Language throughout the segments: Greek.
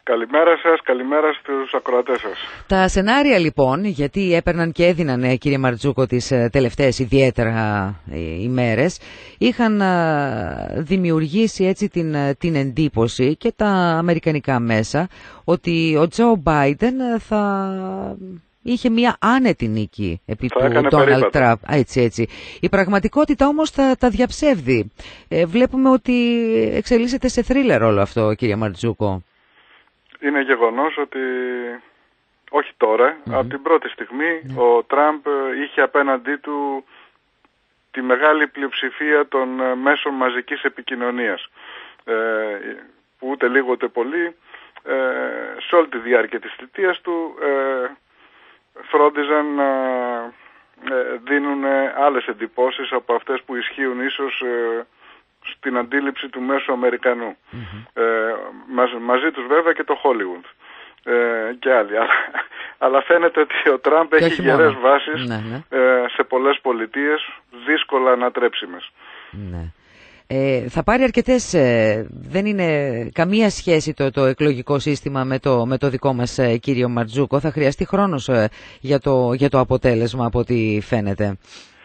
Καλημέρα σας, καλημέρα στους ακροατές σας. Τα σενάρια λοιπόν, γιατί έπαιρναν και έδιναν, κύριε Μαρτζούκο, τις τελευταίες ιδιαίτερα ημέρες, είχαν δημιουργήσει έτσι την εντύπωση και τα αμερικανικά μέσα ότι ο Τζο Μπάιντεν θα είχε μια άνετη νίκη επί του Ντόναλντ Τραμπ. Έτσι. Η πραγματικότητα όμως τα διαψεύδει. Βλέπουμε ότι εξελίσσεται σε θρίλερ όλο αυτό, κύριε Μαρτζούκο. Είναι γεγονός ότι όχι τώρα, από την πρώτη στιγμή ο Τραμπ είχε απέναντί του τη μεγάλη πλειοψηφία των μέσων μαζικής επικοινωνίας, που ούτε λίγο ούτε πολύ σε όλη τη διάρκεια της θητείας του φρόντιζαν να δίνουν άλλες εντυπώσεις από αυτές που ισχύουν ίσως στην αντίληψη του μέσου Αμερικανού. Μαζί τους βέβαια και το Hollywood και άλλοι. Αλλά φαίνεται ότι ο Τραμπ έχει γερές βάσεις σε πολλές πολιτείες, δύσκολα ανατρέψιμες. Ναι. Θα πάρει αρκετές, δεν είναι καμία σχέση το εκλογικό σύστημα με το δικό μας, κύριο Μαρτζούκο. Θα χρειαστεί χρόνος για το αποτέλεσμα από ό,τι φαίνεται.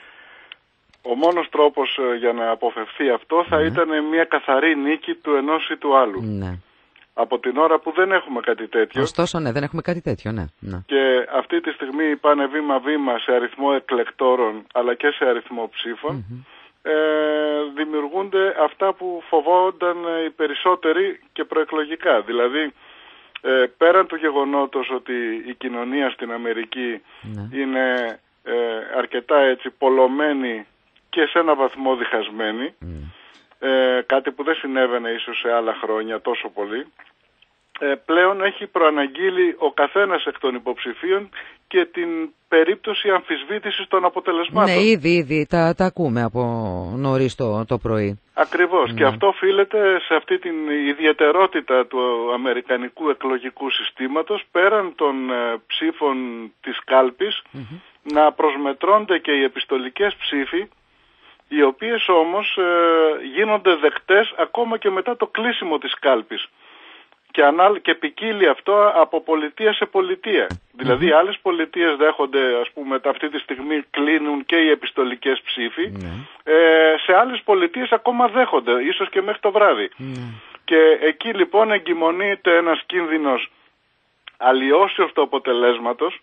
Ο μόνος τρόπος για να αποφευθεί αυτό θα ήταν μια καθαρή νίκη του ενός ή του άλλου. Ναι. Από την ώρα που δεν έχουμε κάτι τέτοιο. Ωστόσο, ναι, δεν έχουμε κάτι τέτοιο, ναι. Και αυτή τη στιγμή πάνε βήμα-βήμα σε αριθμό εκλεκτόρων αλλά και σε αριθμό ψήφων. Δημιουργούνται αυτά που φοβόνταν οι περισσότεροι και προεκλογικά. Δηλαδή, πέραν του γεγονότος ότι η κοινωνία στην Αμερική είναι αρκετά έτσι πολλωμένη και σε ένα βαθμό διχασμένη, κάτι που δεν συνέβαινε ίσως σε άλλα χρόνια τόσο πολύ, πλέον έχει προαναγγείλει ο καθένας εκ των υποψηφίων και την περίπτωση αμφισβήτησης των αποτελεσμάτων. Ναι, ήδη τα ακούμε από νωρίς το πρωί. Ακριβώς. Και αυτό οφείλεται σε αυτή την ιδιαιτερότητα του αμερικανικού εκλογικού συστήματος, πέραν των ψήφων της κάλπης, να προσμετρώνται και οι επιστολικές ψήφοι, οι οποίες όμως γίνονται δεκτές ακόμα και μετά το κλείσιμο της κάλπης. Και ποικίλει αυτό από πολιτεία σε πολιτεία. Δηλαδή άλλες πολιτείες δέχονται, ας πούμε, αυτή τη στιγμή κλείνουν και οι επιστολικές ψήφοι. Σε άλλες πολιτείες ακόμα δέχονται, ίσως και μέχρι το βράδυ. Και εκεί λοιπόν εγκυμονείται ένας κίνδυνος αλλοιώσεως του αποτελέσματος.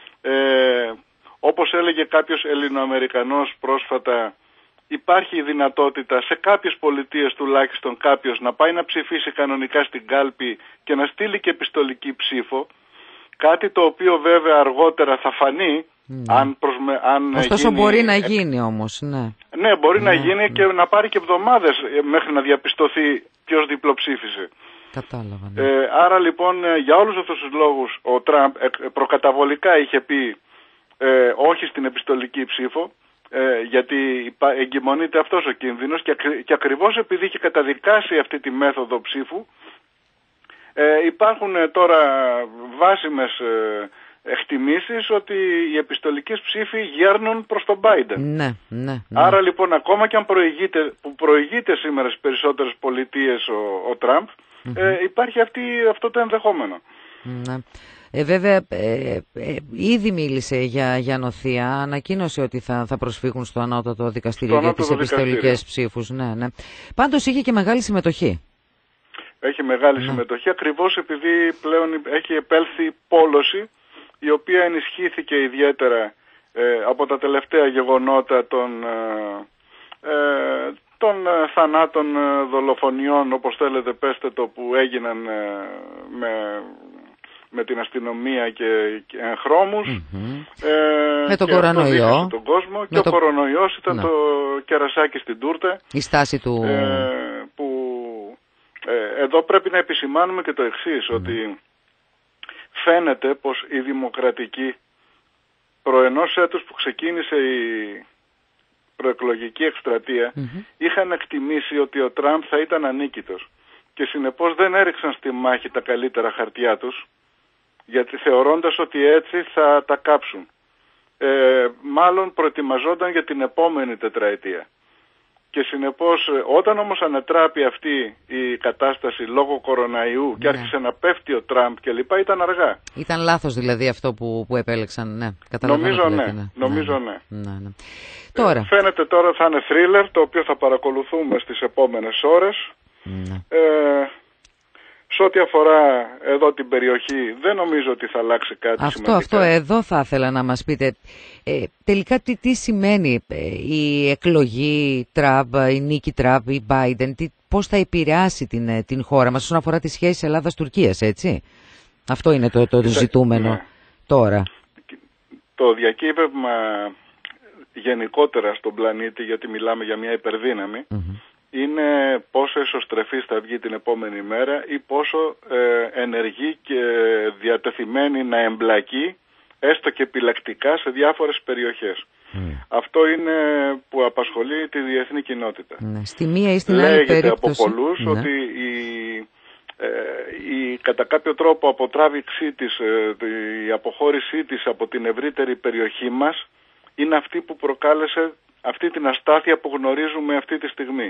Όπως έλεγε κάποιος Ελληνοαμερικανός πρόσφατα, υπάρχει η δυνατότητα σε κάποιες πολιτείες τουλάχιστον κάποιος να πάει να ψηφίσει κανονικά στην κάλπη και να στείλει και επιστολική ψήφο, κάτι το οποίο βέβαια αργότερα θα φανεί ωστόσο μπορεί να γίνει όμως. Ναι, μπορεί να γίνει και να πάρει και εβδομάδες μέχρι να διαπιστωθεί ποιος διπλοψήφισε. Κατάλαβα. Άρα λοιπόν για όλους αυτούς τους λόγους ο Τραμπ προκαταβολικά είχε πει όχι στην επιστολική ψήφο, γιατί εγκυμονείται αυτός ο κίνδυνος και ακριβώς επειδή είχε καταδικάσει αυτή τη μέθοδο ψήφου, υπάρχουν τώρα βάσιμες εκτιμήσεις ότι οι επιστολικές ψήφοι γέρνουν προς τον Biden. Ναι. Άρα λοιπόν ακόμα και αν προηγείται σήμερα στις περισσότερες πολιτείες ο Τραμπ, υπάρχει αυτό το ενδεχόμενο. Ναι. Βέβαια, ήδη μίλησε για νοθεία, ανακοίνωσε ότι θα προσφύγουν στο ανώτατο δικαστήριο για τις επιστολικές ψήφους. Ναι. Πάντως είχε και μεγάλη συμμετοχή. Έχει μεγάλη συμμετοχή ακριβώς επειδή πλέον έχει επέλθει πόλωση, η οποία ενισχύθηκε ιδιαίτερα από τα τελευταία γεγονότα των θανάτων, δολοφονιών, όπως θέλετε πέστε το, που έγιναν με την αστυνομία και εγχρώμους, με τον κορονοϊό τον κόσμο, και ο κορονοϊός ήταν το κερασάκι στην τούρτα, η στάση του, που εδώ πρέπει να επισημάνουμε και το εξής, ότι φαίνεται πως οι δημοκρατικοί προενός έτους που ξεκίνησε η προεκλογική εκστρατεία είχαν εκτιμήσει ότι ο Τραμπ θα ήταν ανίκητος και συνεπώς δεν έριξαν στη μάχη τα καλύτερα χαρτιά τους, γιατί θεωρώντας ότι έτσι θα τα κάψουν. Μάλλον προετοιμαζόταν για την επόμενη τετραετία. Και συνεπώς όταν όμως ανετράπη αυτή η κατάσταση λόγω κοροναϊού και άρχισε να πέφτει ο Τραμπ και λοιπά, ήταν αργά. Ήταν λάθος δηλαδή αυτό που επέλεξαν, ναι. Νομίζω ναι. Τώρα. Φαίνεται τώρα θα είναι θρίλερ, το οποίο θα παρακολουθούμε στις επόμενες ώρες. Σε ό,τι αφορά εδώ την περιοχή, δεν νομίζω ότι θα αλλάξει κάτι σημαντικά. Αυτό εδώ θα ήθελα να μας πείτε. Τελικά τι σημαίνει η εκλογή Τραμπ, η νίκη Τραμπ, η Biden, πώς θα επηρεάσει την χώρα μας όσον αφορά τις σχέσεις Ελλάδας-Τουρκίας, έτσι. Αυτό είναι το ζητούμενο τώρα. Το διακύβευμα γενικότερα στον πλανήτη, γιατί μιλάμε για μια υπερδύναμη, είναι πόσο εσωστρεφής θα βγει την επόμενη μέρα ή πόσο ενεργή και διατεθειμένη να εμπλακεί έστω και επιλεκτικά σε διάφορες περιοχές. Αυτό είναι που απασχολεί τη διεθνή κοινότητα. Στη μία ή στην άλλη περίπτωση. Λέγεται από πολλούς ότι η κατά κάποιο τρόπο αποτράβηξή της, η αποχώρησή της από την ευρύτερη περιοχή μας είναι αυτή που προκάλεσε αυτή την αστάθεια που γνωρίζουμε αυτή τη στιγμή.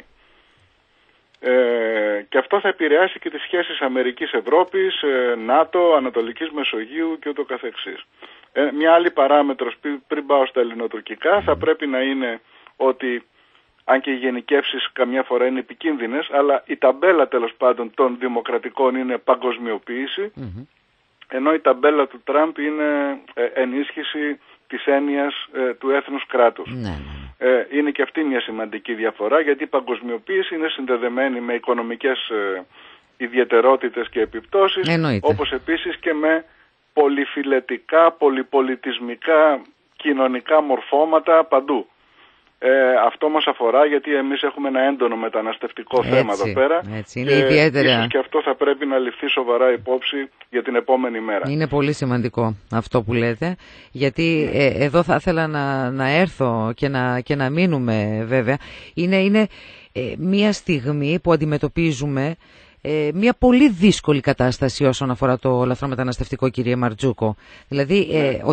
Και αυτό θα επηρεάσει και τις σχέσεις Αμερικής-Ευρώπης, ΝΑΤΟ, Ανατολικής Μεσογείου και ούτω καθεξής. Μια άλλη παράμετρος πριν πάω στα ελληνοτουρκικά θα πρέπει να είναι ότι, αν και οι γενικεύσεις καμιά φορά είναι επικίνδυνες, αλλά η ταμπέλα τέλος πάντων των δημοκρατικών είναι παγκοσμιοποίηση, ενώ η ταμπέλα του Τραμπ είναι ενίσχυση της έννοιας του έθνους κράτους. Είναι και αυτή μια σημαντική διαφορά, γιατί η παγκοσμιοποίηση είναι συνδεδεμένη με οικονομικές ιδιαιτερότητες και επιπτώσεις, όπως επίσης και με πολυφιλετικά, πολυπολιτισμικά κοινωνικά μορφώματα παντού. Αυτό μας αφορά, γιατί εμείς έχουμε ένα έντονο μεταναστευτικό θέμα εδώ πέρα. Είναι ιδιαίτερα. Ίσως και αυτό θα πρέπει να ληφθεί σοβαρά υπόψη για την επόμενη μέρα. Είναι πολύ σημαντικό αυτό που λέτε, γιατί εδώ θα ήθελα να έρθω και να μείνουμε βέβαια. Είναι μια στιγμή που αντιμετωπίζουμε μια πολύ δύσκολη κατάσταση όσον αφορά το λαθρομεταναστευτικό, κύριε Μαρτζούκο. Δηλαδή,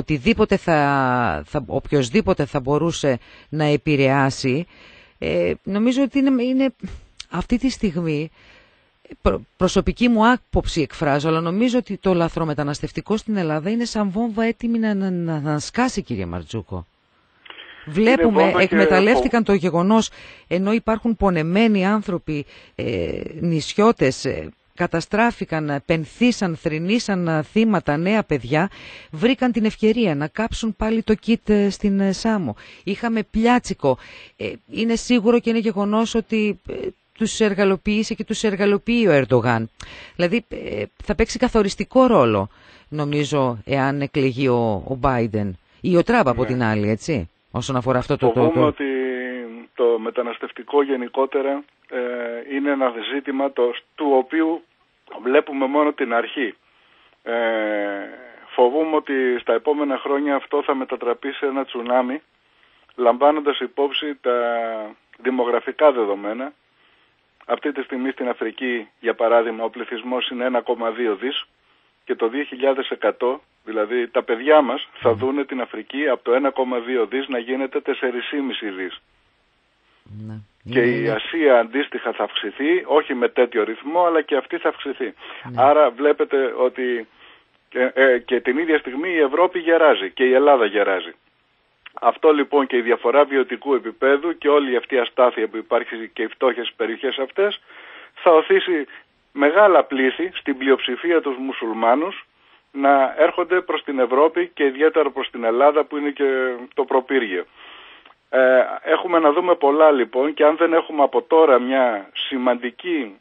οποιοσδήποτε θα μπορούσε να επηρεάσει, νομίζω ότι είναι αυτή τη στιγμή, προσωπική μου άποψη εκφράζω, αλλά νομίζω ότι το λαθρομεταναστευτικό στην Ελλάδα είναι σαν βόμβα έτοιμη να σκάσει, κύριε Μαρτζούκο. Βλέπουμε, εκμεταλλεύτηκαν το γεγονός, ενώ υπάρχουν πονεμένοι άνθρωποι, νησιώτες, καταστράφηκαν, πενθήσαν, θρηνήσαν θύματα, νέα παιδιά, βρήκαν την ευκαιρία να κάψουν πάλι το κιτ στην Σάμο. Είχαμε πλιάτσικο. Είναι σίγουρο και είναι γεγονός ότι τους εργαλοποιήσει και τους εργαλοποιεί ο Ερντογάν. Δηλαδή θα παίξει καθοριστικό ρόλο, νομίζω, εάν εκλεγεί ο Biden ή ο Τραμπ από την άλλη, έτσι. Όσον αφορά αυτό Φοβούμαι ότι το μεταναστευτικό γενικότερα είναι ένα ζήτημα του οποίου βλέπουμε μόνο την αρχή. Φοβούμαι ότι στα επόμενα χρόνια αυτό θα μετατραπεί σε ένα τσουνάμι, λαμβάνοντας υπόψη τα δημογραφικά δεδομένα. Αυτή τη στιγμή στην Αφρική, για παράδειγμα, ο πληθυσμός είναι 1,2 δις και το 2100, δηλαδή τα παιδιά μας, θα δούνε την Αφρική από το 1,2 δις να γίνεται 4,5 δις. Και η Ασία αντίστοιχα θα αυξηθεί, όχι με τέτοιο ρυθμό, αλλά και αυτή θα αυξηθεί. Άρα βλέπετε ότι και την ίδια στιγμή η Ευρώπη γεράζει και η Ελλάδα γεράζει. Αυτό λοιπόν και η διαφορά βιωτικού επίπεδου και όλη αυτή η αστάθεια που υπάρχει και οι φτώχες στις περιοχές αυτές θα οθήσει μεγάλα πλήθη, στην πλειοψηφία τους μουσουλμάνους, να έρχονται προς την Ευρώπη και ιδιαίτερα προς την Ελλάδα που είναι και το προπύργιο. Έχουμε να δούμε πολλά λοιπόν, και αν δεν έχουμε από τώρα μια σημαντική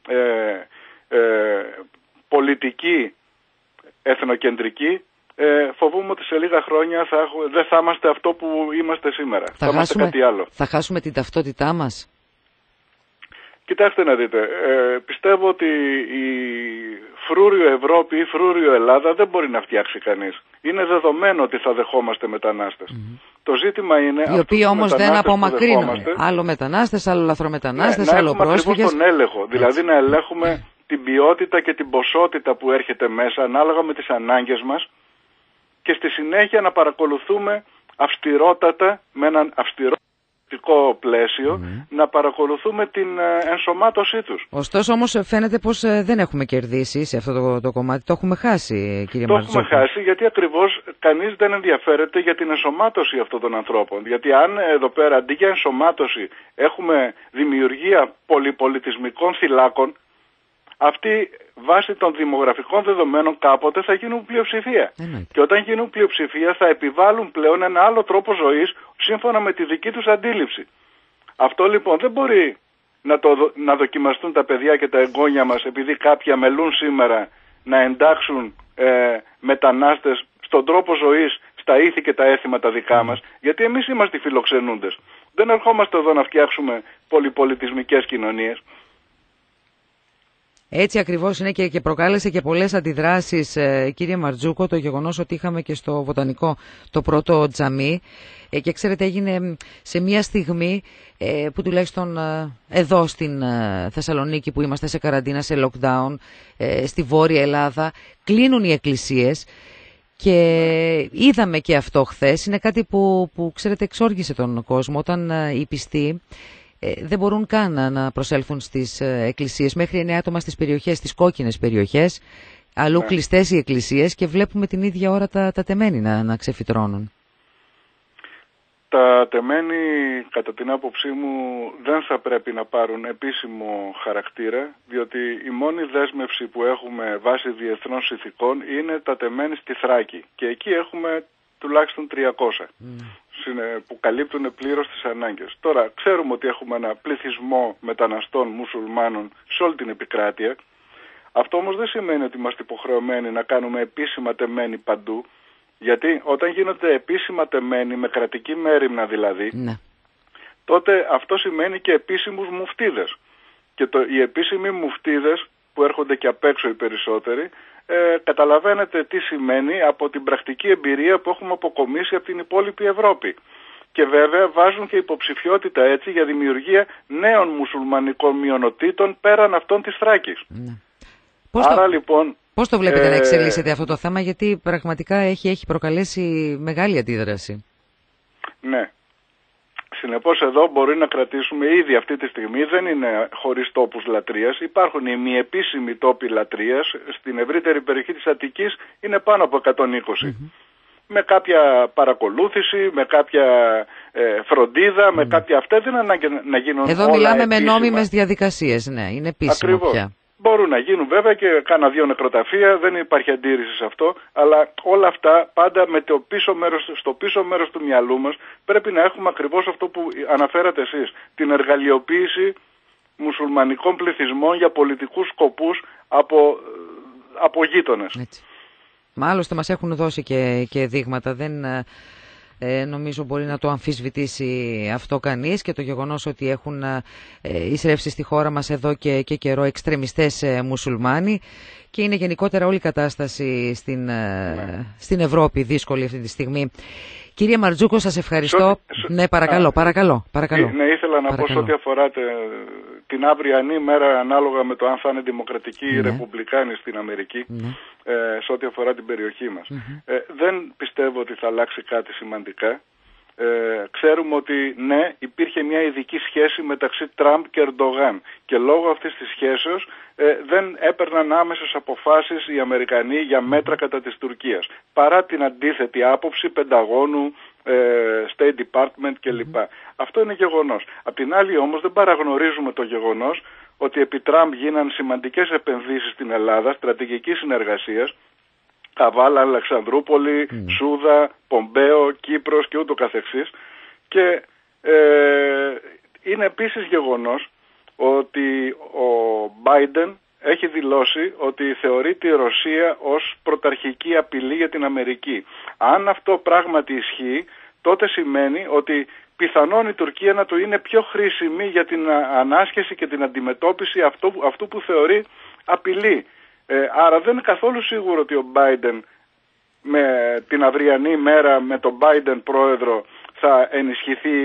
πολιτική εθνοκεντρική, φοβούμαι ότι σε λίγα χρόνια δεν θα είμαστε αυτό που είμαστε σήμερα. Θα είμαστε κάτι άλλο. Θα χάσουμε την ταυτότητά μας. Κοιτάξτε να δείτε, πιστεύω ότι η φρούριο Ευρώπη ή φρούριο Ελλάδα δεν μπορεί να φτιάξει κανείς. Είναι δεδομένο ότι θα δεχόμαστε μετανάστες. Το ζήτημα είναι... Οι οποίοι όμως δεν απομακρύνουν. Άλλο μετανάστες, άλλο λαθρομετανάστες, άλλο πρόσφυγες. Να έχουμε ακριβώς τον έλεγχο. Δηλαδή να ελέγχουμε την ποιότητα και την ποσότητα που έρχεται μέσα ανάλογα με τις ανάγκες μας και στη συνέχεια να παρακολουθούμε αυστηρότατα, με έναν αυστηρό αποκαλυπτικό πλαίσιο να παρακολουθούμε την ενσωμάτωσή τους. Ωστόσο όμως φαίνεται πως δεν έχουμε κερδίσει σε αυτό το κομμάτι. Το έχουμε χάσει, κύριε Μαρτζούκο. Το έχουμε χάσει γιατί ακριβώς κανείς δεν ενδιαφέρεται για την ενσωμάτωση αυτών των ανθρώπων. Γιατί αν εδώ πέρα αντί για ενσωμάτωση έχουμε δημιουργία πολυπολιτισμικών θυλάκων, αυτοί βάσει των δημογραφικών δεδομένων κάποτε θα γίνουν πλειοψηφία. Και όταν γίνουν πλειοψηφία θα επιβάλλουν πλέον ένα άλλο τρόπο ζωής σύμφωνα με τη δική τους αντίληψη. Αυτό λοιπόν δεν μπορεί να δοκιμαστούν τα παιδιά και τα εγγόνια μας επειδή κάποια μελούν σήμερα να εντάξουν μετανάστες στον τρόπο ζωής, στα ήθη και τα έθιμα τα δικά μας, γιατί εμείς είμαστε οι φιλοξενούντες. Δεν ερχόμαστε εδώ να φτιάξουμε πολυπολιτισμικές κοινωνίες. Έτσι ακριβώς είναι και προκάλεσε και πολλές αντιδράσεις, κύριε Μαρτζούκο, το γεγονός ότι είχαμε και στο Βοτανικό το πρώτο τζαμί και ξέρετε έγινε σε μια στιγμή που τουλάχιστον εδώ στην Θεσσαλονίκη που είμαστε σε καραντίνα, σε lockdown, στη Βόρεια Ελλάδα, κλείνουν οι εκκλησίες και είδαμε και αυτό χθες. Είναι κάτι που ξέρετε εξόργησε τον κόσμο όταν οι πιστοί δεν μπορούν καν να προσέλθουν στις εκκλησίες. Μέχρι 9 άτομα στις περιοχές, στις κόκκινες περιοχές, αλλού κλειστές οι εκκλησίες και βλέπουμε την ίδια ώρα τα τεμένη να ξεφυτρώνουν. Τα τεμένη, κατά την άποψή μου, δεν θα πρέπει να πάρουν επίσημο χαρακτήρα, διότι η μόνη δέσμευση που έχουμε βάσει διεθνών συνθηκών είναι τα τεμένη στη Θράκη. Και εκεί έχουμε τουλάχιστον 300. Που καλύπτουν πλήρως τις ανάγκες. Τώρα, ξέρουμε ότι έχουμε ένα πληθυσμό μεταναστών μουσουλμάνων σε όλη την επικράτεια. Αυτό όμως δεν σημαίνει ότι είμαστε υποχρεωμένοι να κάνουμε επίσημα τεμένη παντού, γιατί όταν γίνονται επίσημα τεμένη, με κρατική μέριμνα δηλαδή, τότε αυτό σημαίνει και επίσημους μουφτίδες. Και οι επίσημοι μουφτίδες, που έρχονται και απ' έξω οι περισσότεροι, καταλαβαίνετε τι σημαίνει από την πρακτική εμπειρία που έχουμε αποκομίσει από την υπόλοιπη Ευρώπη. Και βέβαια βάζουν και υποψηφιότητα έτσι για δημιουργία νέων μουσουλμανικών μειονοτήτων πέραν αυτών της Θράκης. Πώς το βλέπετε να εξελίσσεται αυτό το θέμα, γιατί πραγματικά έχει προκαλέσει μεγάλη αντίδραση. Ναι. Συνεπώς εδώ μπορεί να κρατήσουμε ήδη αυτή τη στιγμή, δεν είναι χωρίς τόπους λατρείας, υπάρχουν οι μη επίσημοι τόποι λατρείας, στην ευρύτερη περιοχή της Αττικής είναι πάνω από 120. Με κάποια παρακολούθηση, με κάποια φροντίδα, με κάποια αυτά δεν είναι ανάγκη να γίνουν εδώ όλα μιλάμε επίσημα. με νόμιμες διαδικασίες, ναι, είναι επίσημο πια. Μπορούν να γίνουν βέβαια και κάνα 2 νεκροταφεία, δεν υπάρχει αντίρρηση σε αυτό, αλλά όλα αυτά πάντα με στο πίσω μέρος του μυαλού μας πρέπει να έχουμε ακριβώς αυτό που αναφέρατε εσείς, την εργαλειοποίηση μουσουλμανικών πληθυσμών για πολιτικούς σκοπούς από γείτονες. Άλλωστε μας έχουν δώσει και δείγματα, δεν νομίζω μπορεί να το αμφισβητήσει αυτό κανείς, και το γεγονός ότι έχουν εισρεύσει στη χώρα μας εδώ και καιρό εξτρεμιστές μουσουλμάνοι και είναι γενικότερα όλη η κατάσταση στην Ευρώπη δύσκολη αυτή τη στιγμή. Κύριε Μαρτζούκο, σας ευχαριστώ. Ναι, παρακαλώ. Ναι, ήθελα να πω σε ό,τι αφορά την αυριανή μέρα, ανάλογα με το αν θα είναι δημοκρατικοί ή ρεπουμπλικάνοι στην Αμερική, σε ό,τι αφορά την περιοχή μας. Δεν πιστεύω ότι θα αλλάξει κάτι σημαντικά. Ξέρουμε ότι ναι, υπήρχε μια ειδική σχέση μεταξύ Τραμπ και Ερντογάν και λόγω αυτής της σχέσεως δεν έπαιρναν άμεσες αποφάσεις οι Αμερικανοί για μέτρα κατά της Τουρκίας, παρά την αντίθετη άποψη Πενταγώνου, State Department κλπ. Αυτό είναι γεγονός. Απ' την άλλη όμως δεν παραγνωρίζουμε το γεγονός ότι επί Τραμπ γίναν σημαντικές επενδύσεις στην Ελλάδα, στρατηγικής συνεργασίας, Καβάλα, Αλεξανδρούπολη, Σούδα, Πομπέο, Κύπρος και ούτω καθεξής. Και είναι επίσης γεγονός ότι ο Biden έχει δηλώσει ότι θεωρεί τη Ρωσία ως πρωταρχική απειλή για την Αμερική. Αν αυτό πράγματι ισχύει, τότε σημαίνει ότι πιθανόν η Τουρκία να του είναι πιο χρήσιμη για την ανάσχεση και την αντιμετώπιση αυτού που θεωρεί απειλή. Άρα δεν είναι καθόλου σίγουρο ότι ο Biden με την αυριανή μέρα με τον Biden πρόεδρο θα ενισχυθεί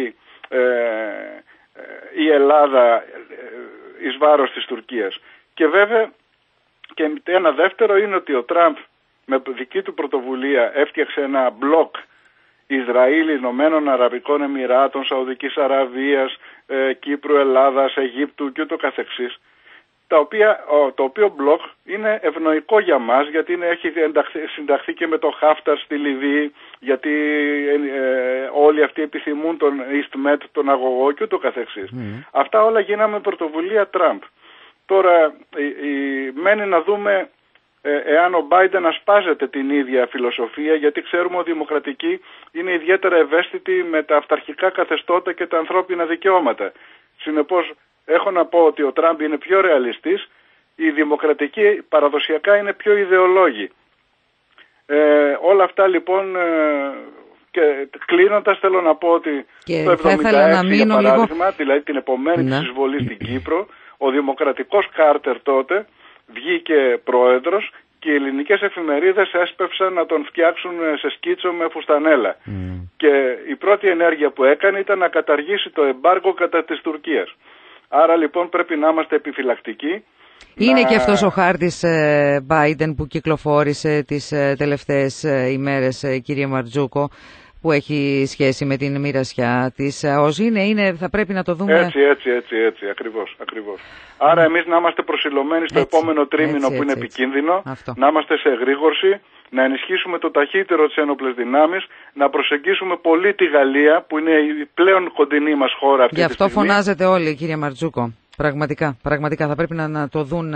η Ελλάδα εις βάρος της Τουρκίας. Και βέβαια και ένα δεύτερο είναι ότι ο Τραμπ με δική του πρωτοβουλία έφτιαξε ένα μπλοκ Ισραήλ, Ηνωμένων Αραβικών Εμιράτων, Σαουδικής Αραβίας, Κύπρου, Ελλάδας, Αιγύπτου και ούτω καθεξής, το οποίο μπλοκ είναι ευνοϊκό για μας, γιατί έχει συνταχθεί και με το Χάφταρ στη Λιβύη, γιατί όλοι αυτοί επιθυμούν τον East Med, τον αγωγό και ούτω καθεξής. Αυτά όλα γίναμε πρωτοβουλία Τραμπ. Τώρα μένει να δούμε εάν ο Biden ασπάζεται την ίδια φιλοσοφία, γιατί ξέρουμε ότι οι δημοκρατικοί είναι ιδιαίτερα ευαίσθητοι με τα αυταρχικά καθεστώτα και τα ανθρώπινα δικαιώματα. Συνεπώς έχω να πω ότι ο Τραμπ είναι πιο ρεαλιστής, οι δημοκρατικοί παραδοσιακά είναι πιο ιδεολόγοι. Όλα αυτά λοιπόν, και κλείνοντας θέλω να πω ότι και το 1976 για παράδειγμα, δηλαδή την επομένη της εισβολής στην Κύπρο, ο δημοκρατικός Κάρτερ τότε βγήκε πρόεδρος και οι ελληνικές εφημερίδες έσπευσαν να τον φτιάξουν σε σκίτσο με φουστανέλα. Και η πρώτη ενέργεια που έκανε ήταν να καταργήσει το εμπάργκο κατά της Τουρκίας. Άρα λοιπόν πρέπει να είμαστε επιφυλακτικοί. Είναι και αυτός ο χάρτης Biden που κυκλοφόρησε τις τελευταίες ημέρες, κύριε Μαρτζούκο, που έχει σχέση με την μοιρασιά της ΟΣ. Θα πρέπει να το δούμε. Έτσι, ακριβώς. Άρα εμείς να είμαστε προσιλωμένοι στο επόμενο τρίμηνο που είναι επικίνδυνο, να είμαστε σε εγρήγορση, να ενισχύσουμε το ταχύτερο τις ένοπλες δυνάμεις, να προσεγγίσουμε πολύ τη Γαλλία που είναι η πλέον κοντινή μας χώρα αυτή τη στιγμή. Γι' αυτό φωνάζετε όλοι, κύριε Μαρτζούκο. Πραγματικά θα πρέπει να το δουν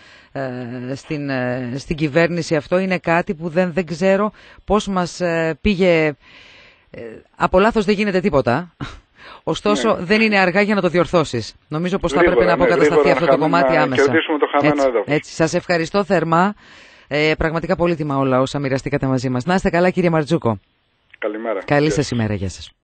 στην κυβέρνηση αυτό. Είναι κάτι που δεν ξέρω πώς μας πήγε. Από λάθος δεν γίνεται τίποτα. Ωστόσο δεν είναι αργά για να το διορθώσεις. Νομίζω πως θα πρέπει να αποκατασταθεί αυτό το κομμάτι άμεσα. Κερδίσουμε το χαμένο έδαφος. Σας ευχαριστώ θερμά. Πραγματικά πολύτιμα όλα όσα μοιραστήκατε μαζί μας. Να είστε καλά, κύριε Μαρτζούκο. Καλημέρα. Καλή σας ημέρα. Γεια σας.